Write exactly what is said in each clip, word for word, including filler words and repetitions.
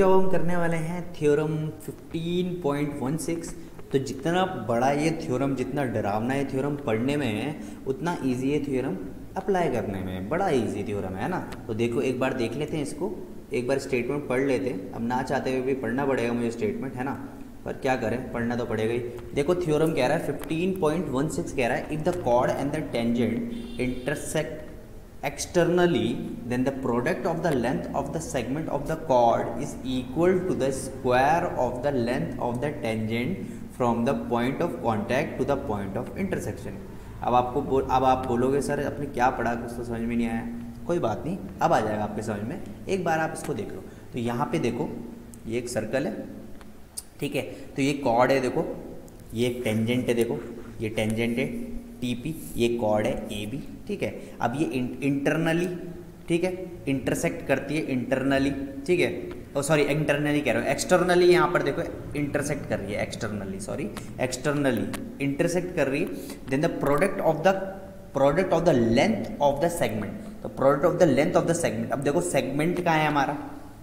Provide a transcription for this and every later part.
बच्चों हम करने वाले हैं theorem fifteen point one six. तो जितना बड़ा ये थ्योरम, जितना डरावना ये थ्योरम पढ़ने में है, उतना इजी ये थ्योरम अप्लाई करने में। बड़ा इजी थ्योरम है ना। तो देखो एक बार देख लेते हैं इसको, एक बार स्टेटमेंट पढ़ लेते हैं। अब ना चाहते हुए भी पढ़ना पड़ेगा मुझे स्टेटमेंट, है ना, पर क्या करें, पढ़ना तो पड़ेगा ही। देखो थ्योरम कह रहा है फिफ्टीन पॉइंट वन सिक्स कह रहा है, if the chord and the tangent intersect externally then the product of the length of the segment of the chord is equal to the square of the length of the tangent from the point of contact to the point of intersection। अब आपको बोल अब आप बोलोगे sir आपने क्या पढ़ा, कुछ तो समझ में नहीं आया। कोई बात नहीं, अब आ जाएगा आपके समझ में, एक बार आप इसको देख लो। तो यहाँ पे देखो ये एक सर्कल है, ठीक है, तो ये कॉर्ड है, देखो ये एक टेंजेंट है, देखो ये टेंजेंट है टी पी, ये कॉर्ड है ए बी, ठीक है। अब ये इंटरनली, ठीक है, इंटरसेक्ट करती है इंटरनली, ठीक है, ओ सॉरी इंटरनली कह रहा हूँ, एक्सटर्नली यहाँ पर देखो इंटरसेक्ट कर रही है, एक्सटर्नली सॉरी एक्सटर्नली इंटरसेक्ट कर रही है। Then the product of the product of the length of the segment, तो product of the length of the segment. अब देखो सेगमेंट कहाँ है हमारा,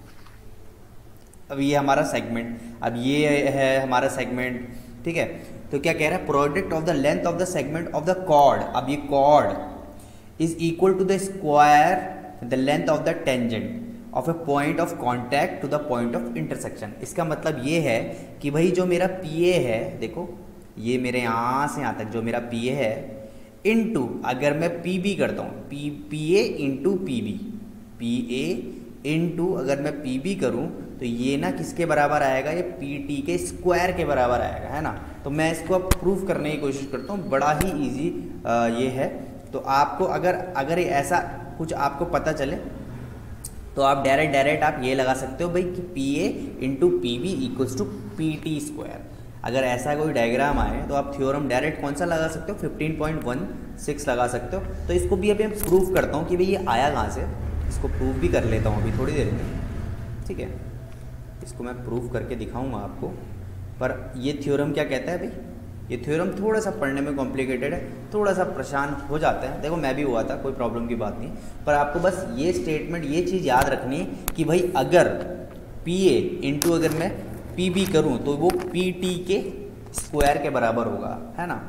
अब ये हमारा सेगमेंट, अब ये है हमारा सेगमेंट, ठीक है। तो क्या कह रहा है, product of the length of the segment of the chord. अब ये chord is equal to the square the length of the tangent of a point of contact to the point of intersection. इसका मतलब ये है कि भाई जो मेरा पी ए है, देखो ये मेरे यहाँ से यहाँ तक जो मेरा पी ए है, इनटू अगर मैं पी बी करता हूँ, P P A into P B, P A into अगर मैं पी बी करूँ तो ये ना किसके बराबर आएगा, ये पी टी के स्क्वायर के बराबर आएगा, है ना। तो मैं इसको अब प्रूफ करने की कोशिश करता हूँ, बड़ा ही इजी ये है। तो आपको अगर अगर ऐसा कुछ आपको पता चले तो आप डायरेक्ट डायरेक्ट आप ये लगा सकते हो भाई कि P A into P B equals to P T square. अगर ऐसा कोई डायग्राम आए तो आप थ्योरम डायरेक्ट कौन सा लगा सकते हो, फिफ्टीन पॉइंट वन सिक्स लगा सकते हो। तो इसको भी अभी मैं प्रूफ करता हूँ कि भाई ये आया कहाँ से, इसको प्रूफ भी कर लेता हूँ अभी थोड़ी देर में, ठीक है। इसको मैं प्रूफ करके दिखाऊंगा आपको। पर ये थ्योरम क्या कहता है भाई, ये थ्योरम थोड़ा सा पढ़ने में कॉम्प्लिकेटेड है, थोड़ा सा परेशान हो जाता है। देखो मैं भी हुआ था, कोई प्रॉब्लम की बात नहीं, पर आपको बस ये स्टेटमेंट, ये चीज़ याद रखनी है कि भाई अगर पी ए इंटू अगर मैं पी बी करूँ तो वो पी टी के स्क्वायर के बराबर होगा, है ना।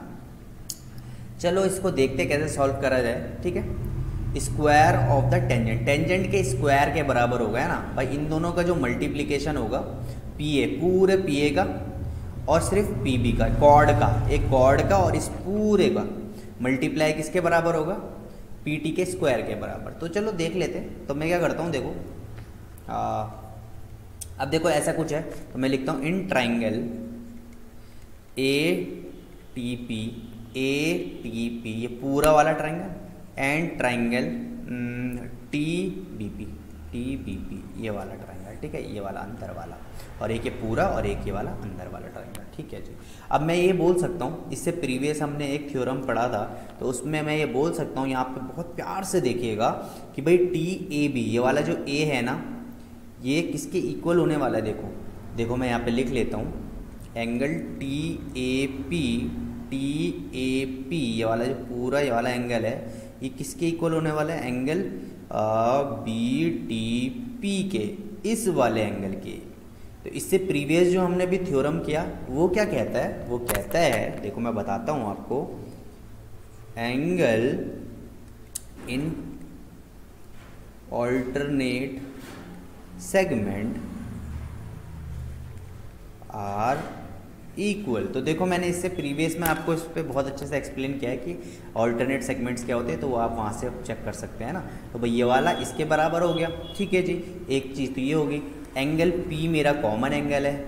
चलो इसको देखते कैसे सॉल्व करा जाए, ठीक है। Square of the tangent, tangent के स्क्वायर के बराबर होगा, है ना भाई। इन दोनों का जो मल्टीप्लिकेशन होगा, पी ए पूरे पी ए का और सिर्फ पी बी का, कॉर्ड का, एक कॉर्ड का और इस पूरे का मल्टीप्लाई किसके बराबर होगा, पी टी के स्क्वायर के बराबर। तो चलो देख लेते हैं। तो मैं क्या करता हूँ, देखो आ, अब देखो ऐसा कुछ है, तो मैं लिखता हूँ in triangle A T P, A T P ये पूरा वाला triangle, and triangle T B P, T B P ये वाला ट्राइंगल, ठीक है, ये वाला अंदर वाला, और एक ये पूरा और एक ये वाला अंदर वाला ट्राइंगल, ठीक है जी। अब मैं ये बोल सकता हूँ, इससे प्रीवियस हमने एक थ्योरम पढ़ा था, तो उसमें मैं ये बोल सकता हूँ, यहाँ पे बहुत प्यार से देखिएगा कि भाई टी ए बी ये वाला जो ए है ना, ये किसके इक्वल होने वाला है। देखो देखो मैं यहाँ पे लिख लेता हूँ, angle T A P, T A P ये वाला जो पूरा ये वाला एंगल है, ये किसके इक्वल होने वाला है, एंगल बी टी पी के, इस वाले एंगल के। तो इससे प्रीवियस जो हमने भी थ्योरम किया वो क्या कहता है, वो कहता है, देखो मैं बताता हूँ आपको, angle in alternate segment are equal. तो देखो मैंने इससे प्रीवियस में आपको इस पर बहुत अच्छे से एक्सप्लेन किया है कि ऑल्टरनेट सेगमेंट्स क्या होते हैं, तो वो आप वहाँ से चेक कर सकते हैं ना। तो भाई ये वाला इसके बराबर हो गया, ठीक है जी। एक चीज़ तो ये होगी, एंगल पी मेरा कॉमन एंगल है,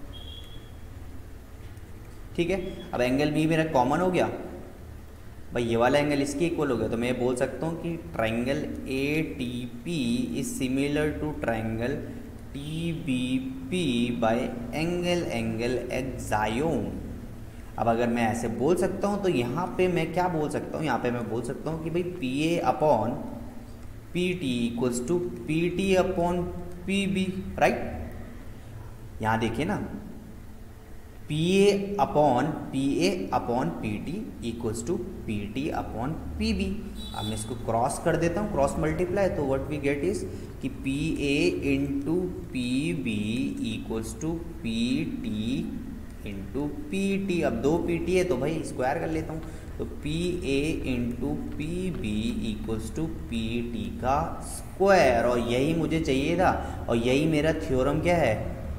ठीक है। अब एंगल बी मेरा कॉमन हो गया, भाई ये वाला एंगल इसके इक्वल हो गया, तो मैं बोल सकता हूँ कि triangle A T P is similar to triangle T B P by angle angle axiom. अब अगर मैं ऐसे बोल सकता हूँ तो यहाँ पे मैं क्या बोल सकता हूँ, यहाँ पे मैं बोल सकता हूँ कि भाई P A upon P T equals to P T upon P B, right. यहाँ देखिए ना, P A upon P A upon P T equals to P T upon P B. अब मैं इसको क्रॉस कर देता हूँ, क्रॉस मल्टीप्लाई, तो व्हाट वी गेट इज कि P A into P B equals to P T into P T. अब दो पी टी है तो भाई स्क्वायर कर लेता हूँ, तो P A into P B equals to P T का स्क्वायर। और यही मुझे चाहिए था, और यही मेरा थ्योरम क्या है,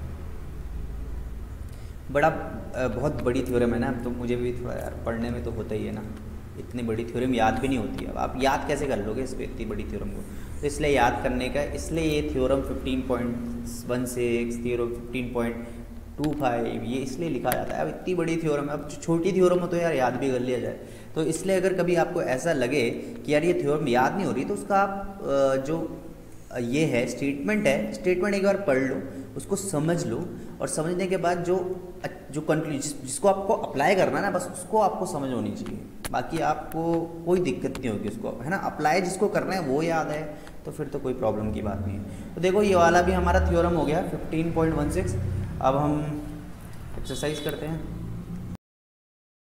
बड़ा बहुत बड़ी थ्योरम है ना। तो मुझे भी थोड़ा यार पढ़ने में तो होता ही है ना, इतनी बड़ी थ्योरम याद भी नहीं होती है। अब आप याद कैसे कर लोगे इस पर इतनी बड़ी थ्योरम को, तो इसलिए याद करने का, इसलिए ये theorem fifteen point one six, theorem fifteen point two five ये इसलिए लिखा जाता है। अब इतनी बड़ी थ्योरम है, अब छोटी थ्योरम हो तो यार याद भी कर लिया जाए। तो इसलिए अगर कभी आपको ऐसा लगे कि यार ये थ्योरम याद नहीं हो रही, तो उसका आप जो ये है स्टेटमेंट है, स्टेटमेंट एक बार पढ़ लो, उसको समझ लो, और समझने के बाद जो जो कंक्लूजन जिस, जिसको आपको अप्लाई करना है ना, बस उसको आपको समझ होनी चाहिए। बाकी आपको कोई दिक्कत नहीं होगी उसको, है ना। अप्लाई जिसको करना है वो याद है तो फिर तो कोई प्रॉब्लम की बात नहीं है। तो देखो ये वाला भी हमारा थ्योरम हो गया फिफ्टीन पॉइंट वन सिक्स। अब हम एक्सरसाइज करते हैं।